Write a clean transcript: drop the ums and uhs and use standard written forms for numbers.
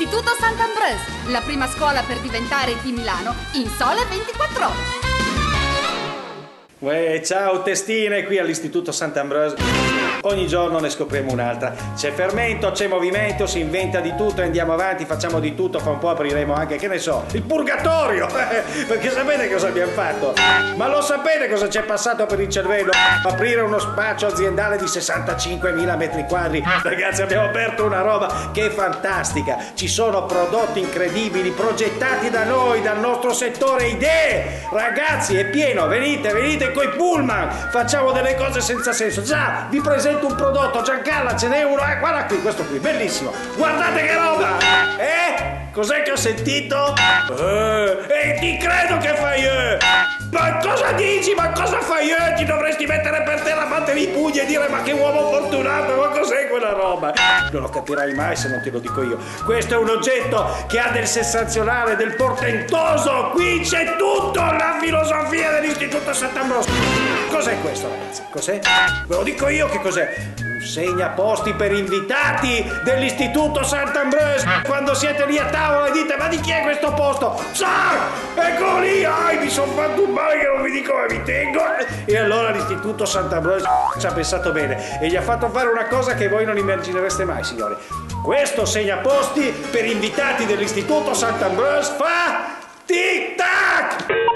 Istituto Sant'Ambroise, la prima scuola per diventare di Milano in sole 24 ore. Ciao testine, qui all'Istituto Sant'Ambroise. Ogni giorno ne scopriamo un'altra. C'è fermento, c'è movimento, si inventa di tutto e andiamo avanti, facciamo di tutto. Fra un po' apriremo anche, che ne so, il purgatorio. Perché sapete cosa abbiamo fatto? Ma lo sapete cosa c'è passato per il cervello? Aprire uno spaccio aziendale di 65.000 metri quadri. Ragazzi, abbiamo aperto una roba che è fantastica. Ci sono prodotti incredibili progettati da noi, dal nostro settore idee. Ragazzi, è pieno, venite coi pullman, facciamo delle cose senza senso. Già, vi presento un prodotto, Giancarla, ce n'è uno, guarda qui, questo qui, bellissimo. Guardate che roba! Cos'è che ho sentito? Ti credo che fai Ma cosa dici? Ma cosa fai Ti dovresti mettere per terra, battere i pugni e dire ma che uomo fortunato, ma cos'è quella roba? Non lo capirai mai se non te lo dico io. Questo è un oggetto che ha del sensazionale, del portentoso. Qui c'è tutto, la filosofia dell'Istituto Sant'Ambrosio. Cos'è questo, ragazzi? Cos'è? Ve lo dico io che cos'è. Un segnaposti per invitati dell'Istituto Sant'Ambroise. Quando siete lì a tavola e dite ma di chi è questo posto? Eccolo lì! Mi sono fatto un male che non vi dico, ma vi tengo. E allora l'Istituto Sant'Ambroise ci ha pensato bene e gli ha fatto fare una cosa che voi non immaginereste mai, signori. Questo segnaposti per invitati dell'Istituto Sant'Ambroise fa tic tac!